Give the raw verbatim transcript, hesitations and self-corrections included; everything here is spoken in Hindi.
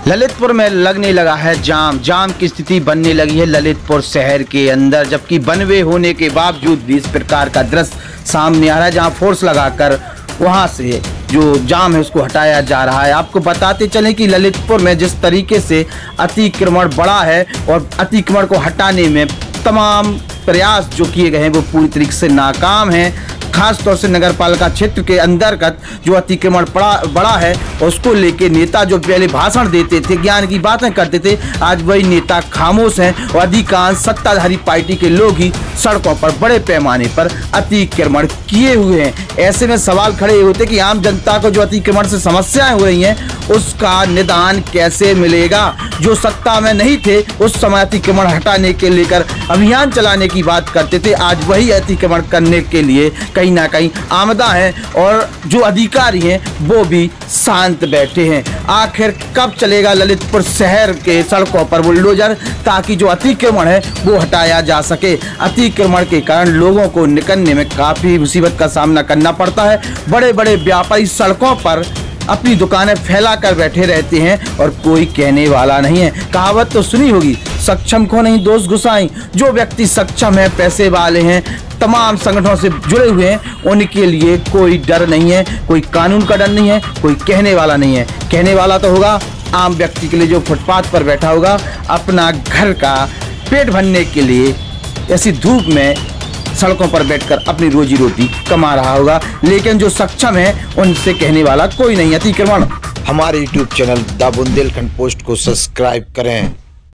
ललितपुर में लगने लगा है जाम जाम की स्थिति बनने लगी है ललितपुर शहर के अंदर, जबकि बनवे होने के बावजूद भी इस प्रकार का दृश्य सामने आ रहा है जहां फोर्स लगाकर वहां से जो जाम है उसको हटाया जा रहा है। आपको बताते चलें कि ललितपुर में जिस तरीके से अतिक्रमण बढ़ा है और अतिक्रमण को हटाने में तमाम प्रयास जो किए गए हैं वो पूरी तरीके से नाकाम हैं। खास तौर से नगर पालिका क्षेत्र के अंतर्गत जो अतिक्रमण बड़ा बड़ा है उसको लेके नेता जो पहले भाषण देते थे, ज्ञान की बातें करते थे, आज वही नेता खामोश हैं और अधिकांश सत्ताधारी पार्टी के लोग ही सड़कों पर बड़े पैमाने पर अतिक्रमण किए हुए हैं। ऐसे में सवाल खड़े होते कि आम जनता को जो अतिक्रमण से समस्याएं हो रही हैं उसका निदान कैसे मिलेगा। जो सत्ता में नहीं थे उस समय अतिक्रमण हटाने के लेकर अभियान चलाने की बात करते थे, आज वही अतिक्रमण करने के लिए कहीं ना कहीं आमदा है और जो अधिकारी हैं वो भी शांत बैठे हैं। आखिर कब चलेगा ललितपुर शहर के सड़कों पर बुलडोजर ताकि जो अतिक्रमण है वो हटाया जा सके। अतिक्रमण के कारण लोगों को निकलने में काफ़ी मुसीबत का सामना करना पड़ता है। बड़े बड़े व्यापारी सड़कों पर अपनी दुकानें फैला कर बैठे रहते हैं और कोई कहने वाला नहीं है। कहावत तो सुनी होगी, सक्षम को नहीं दोष घुसाई। जो व्यक्ति सक्षम है, पैसे वाले हैं, तमाम संगठनों से जुड़े हुए हैं, उनके लिए कोई डर नहीं है, कोई कानून का डर नहीं है, कोई कहने वाला नहीं है। कहने वाला तो होगा आम व्यक्ति के लिए जो फुटपाथ पर बैठा होगा, अपना घर का पेट भरने के लिए ऐसी धूप में सड़कों पर बैठकर अपनी रोजी रोटी कमा रहा होगा। लेकिन जो सक्षम है उनसे कहने वाला कोई नहीं। अतिक्रमण हमारे YouTube channel the Bundelkhand post को सब्सक्राइब करें।